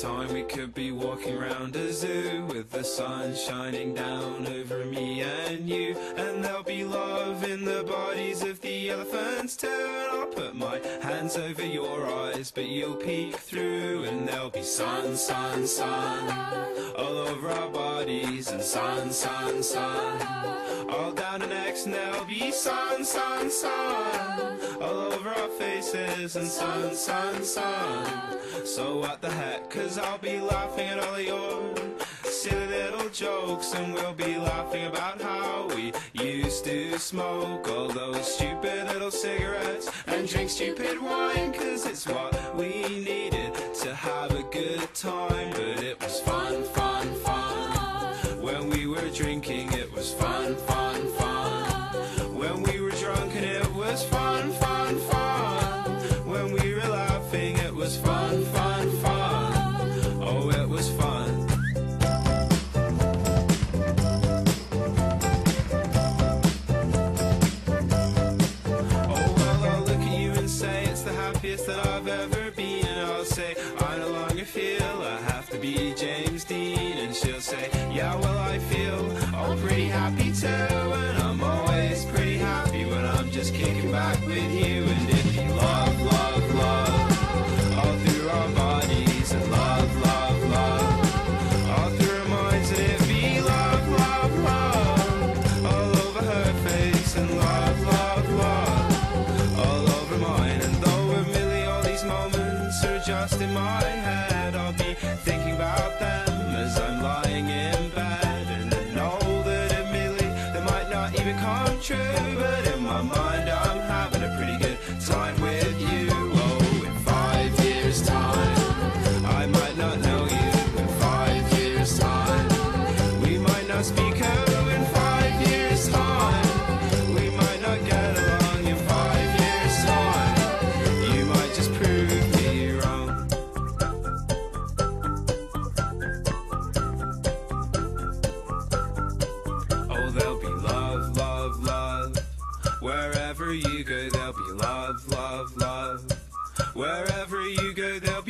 time we could be walking around a zoo with the sun shining down over me and you, and there'll be love in the bodies of the elephants too. And I'll put my hands over your eyes, but you'll peek through, and there'll be sun, sun, sun all over our bodies, and sun, sun, sun all down our necks, and there'll be sun, sun, sun all over our faces, and sun, sun, sun. So what the heck, 'cause I'll be laughing at all of your silly little jokes, and we'll be laughing about how we used to smoke all those stupid little cigarettes and drink stupid wine, 'cause it's what we needed to have a good time. But it was fun, fun, fun when we were drinking. It was fun, fun, fun when we were drunk, and it was fun, fun, fun when we were laughing. It was fun, fun, fun. Oh, it was fun. Oh, well, I'll look at you and say it's the happiest that I've ever been, and I'll say I no longer feel I have to be James Dean, and she'll say, yeah, well, I feel all pretty happy too, and I'm always pretty happy when I'm just kicking back with you. And if you love, love, love all through our bodies, and love, love, love all through our minds, and it'd be love, love, love all over her face, and love, love, love all over mine. And though admittedly all these moments are just in my head, I'll be thinking about them as I'm lying in bed, and I know that admittedly they might not even come true, but in my mind I'm having a pretty good time with you. Oh, in 5 years' time I might not know you. In 5 years' time we might not speak. Oh, in 5 years' time we might not get along. In 5 years' time you might just prove me wrong. Oh, there'll be love, love, love wherever you go. There'll be love, love, love wherever you go. There'll